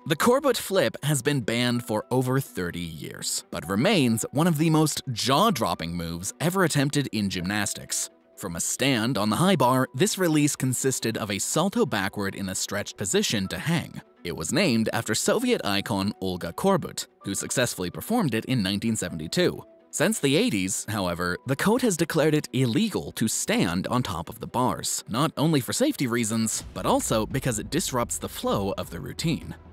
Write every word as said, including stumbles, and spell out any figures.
The Korbut Flip has been banned for over thirty years, but remains one of the most jaw-dropping moves ever attempted in gymnastics. From a stand on the high bar, this release consisted of a salto backward in a stretched position to hang. It was named after Soviet icon Olga Korbut, who successfully performed it in nineteen seventy-two. Since the eighties, however, the code has declared it illegal to stand on top of the bars, not only for safety reasons, but also because it disrupts the flow of the routine.